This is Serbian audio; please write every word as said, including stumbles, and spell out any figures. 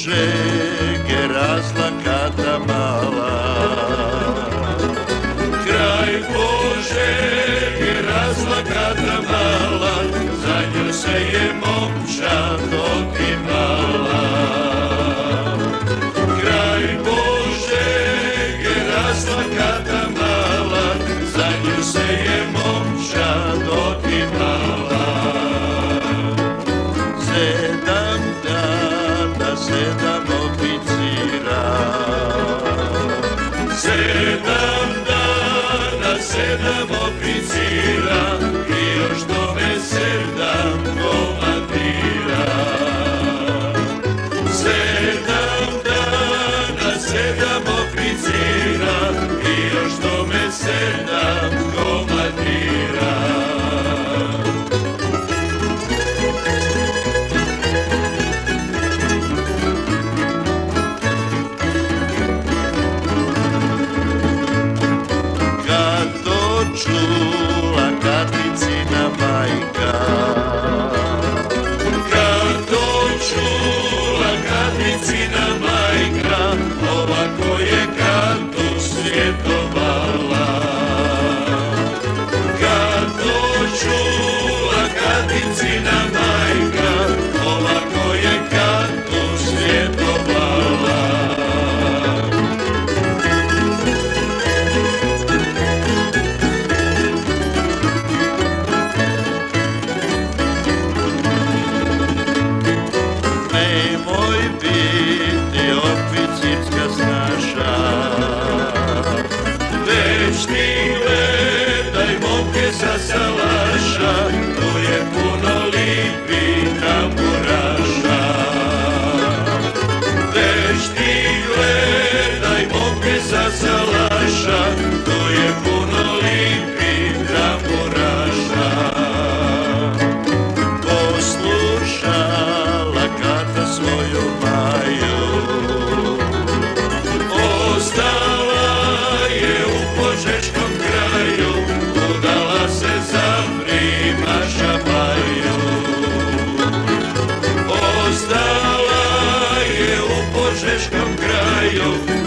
Požege rasla Kata mala. Kraj Požege rasla Kata mala, za nju se je momčad otimala. Kraj Požege rasla Kata mala, za nju se je momčad otimala. Sedam dana, sedam oficira, sedam dana, sedam oficira, i još tome sedam komandira. Sedam dana, sedam oficira, i još tome sedam komandira. Čula Katicina majka, kad to čula Katicina majka, ovako je Katu svjetovala. Kad to čula Katicina majka, ovako je Katu svjetovala. Već ti gledaj momke sa salaša, tu je puno lipih tamburaša. Već ti gledaj momke sa salaša, tu je puno lipih tamburaša. Poslušala Kata svoju maju, Požeškom kraju, udala se za primaša Baju. Ostala je u Požeškom kraju,